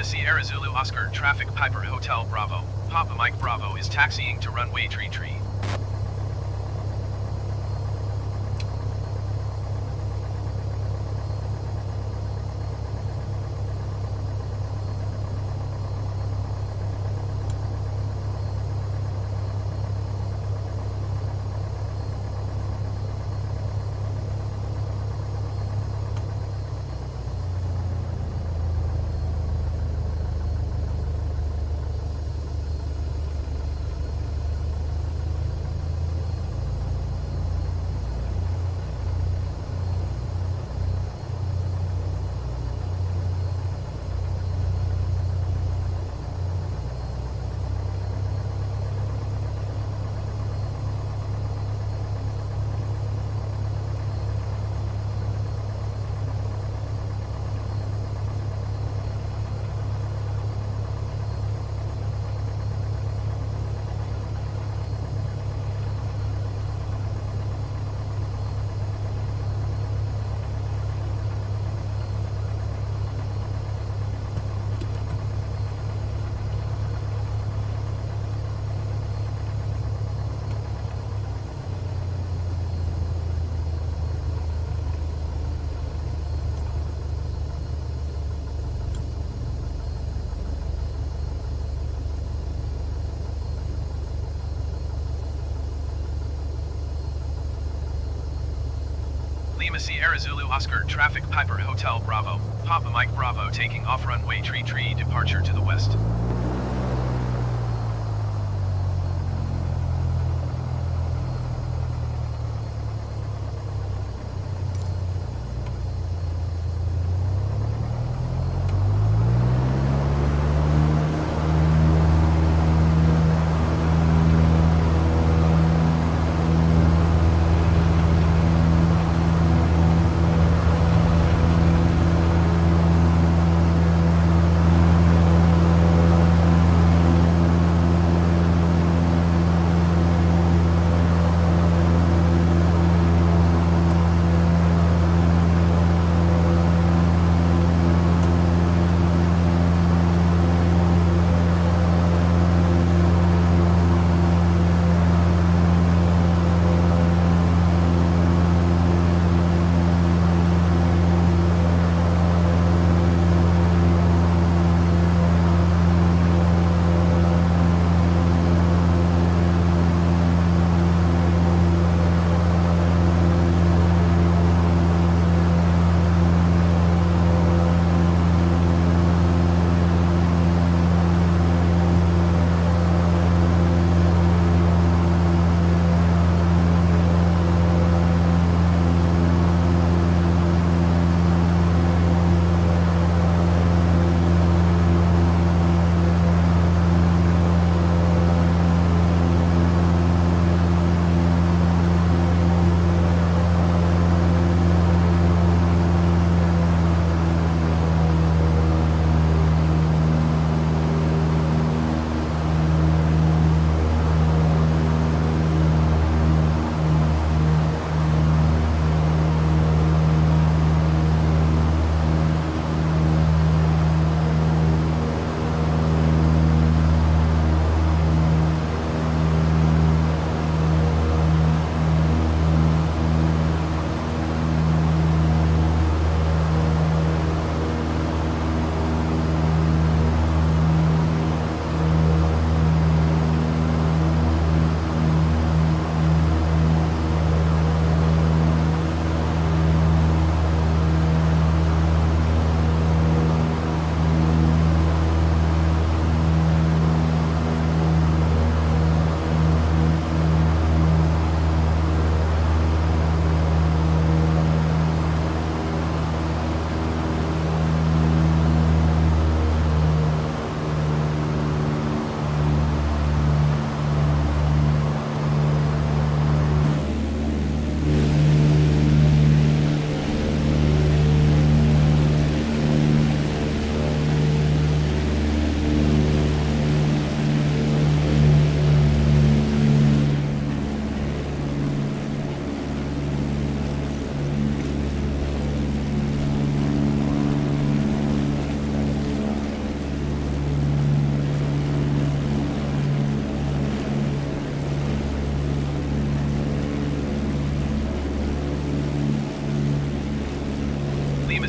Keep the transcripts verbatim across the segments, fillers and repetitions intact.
Lima Sierra Zulu Oscar Traffic Piper Hotel Bravo. Papa Mike Bravo is taxiing to runway Tree Tree. Lima Sierra Zulu Oscar Traffic Piper Hotel Bravo. Papa Mike Bravo taking off runway Tree Tree, departure to the west.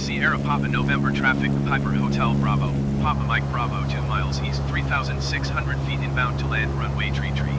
Sierra Papa November traffic, Piper Hotel Bravo, Papa Mike Bravo two miles east, three thousand six hundred feet inbound to land, runway tree tree.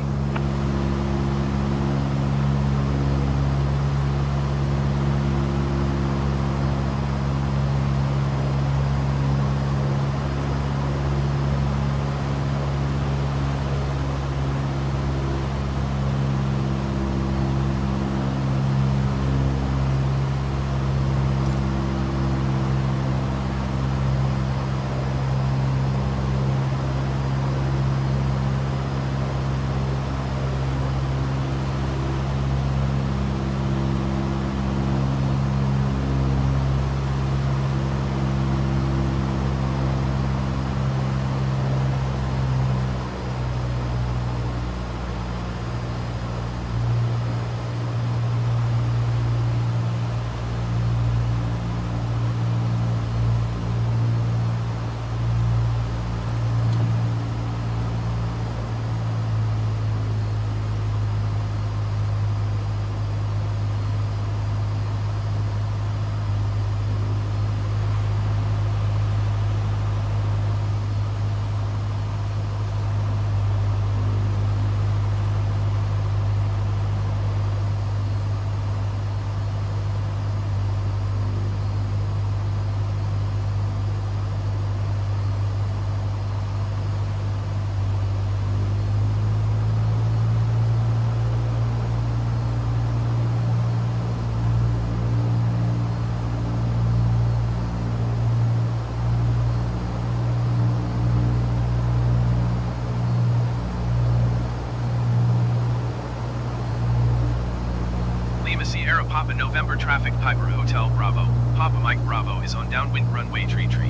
Sierra Papa November traffic, Piper Hotel Bravo, Papa Mike Bravo is on downwind runway tree tree.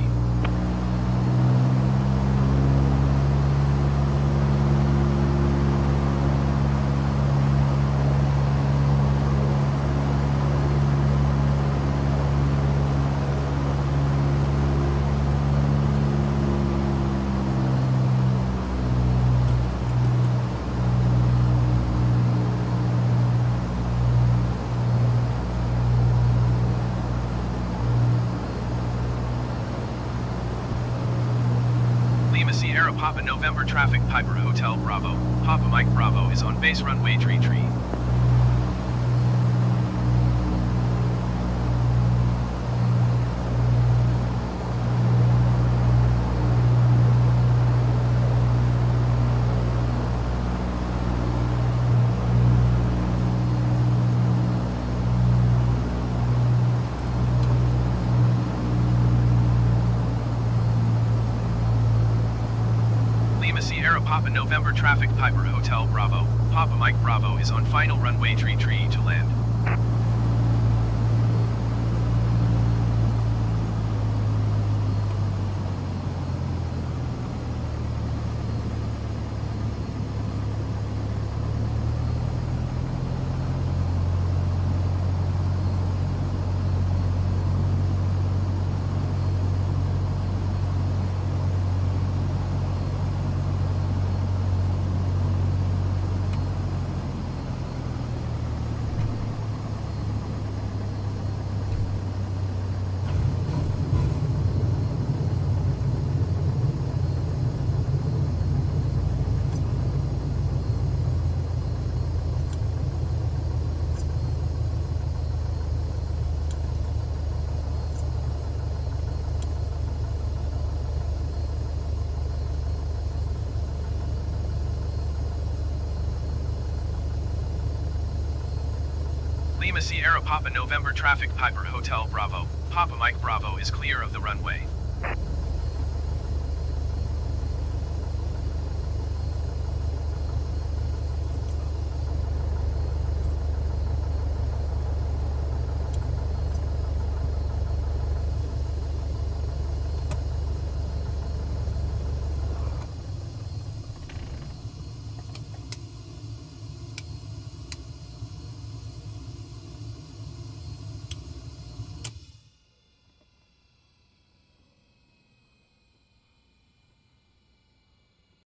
Sierra Papa November traffic, Piper Hotel Bravo, Papa Mike Bravo is on base runway tree tree. Sierra Papa November traffic, Piper Hotel Bravo, Papa Mike Bravo is on final runway tree tree to land. Lima Sierra Papa November traffic, Piper Hotel Bravo, Papa Mike Bravo is clear of the runway.